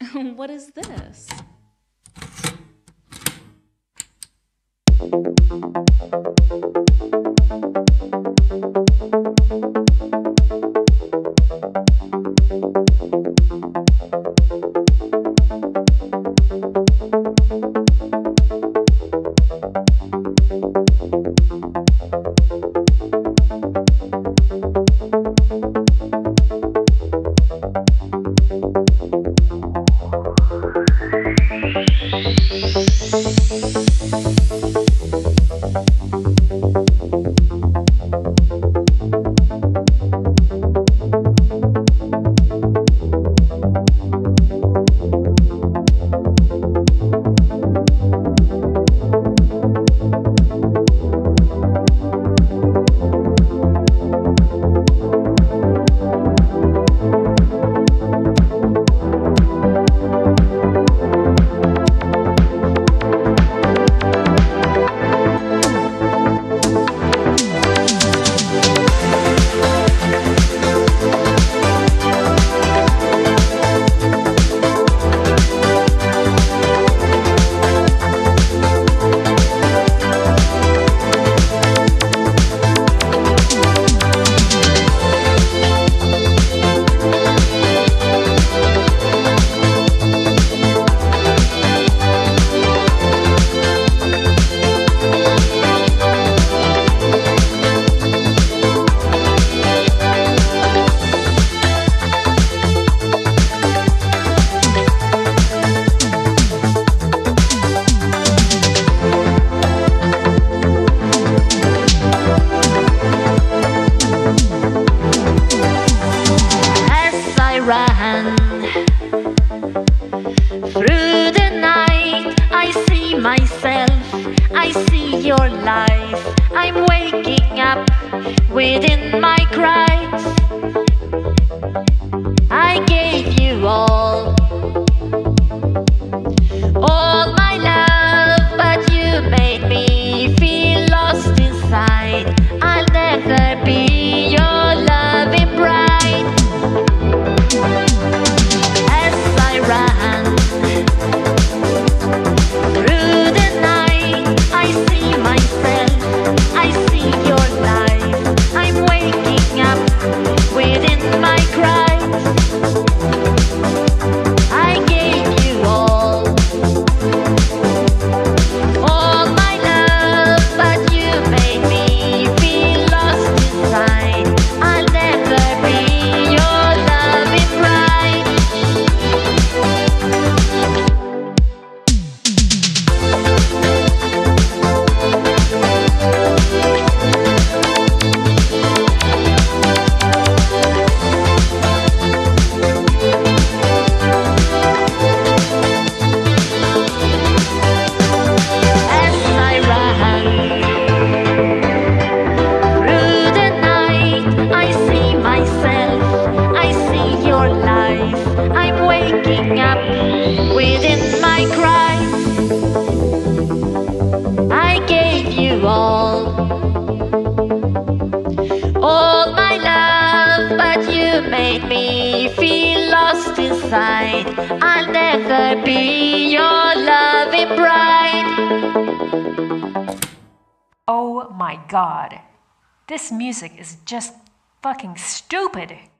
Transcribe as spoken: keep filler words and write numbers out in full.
What is this? Ran through the night, I see myself, I see your life. I'm waking up within my cries. I gave you all, all my love, but you made me feel lost inside. I'll never be your loving bride. Up within my cries. I gave you all, all my love, but you made me feel lost inside. I'll never be your loving bride. Oh my God, this music is just fucking stupid.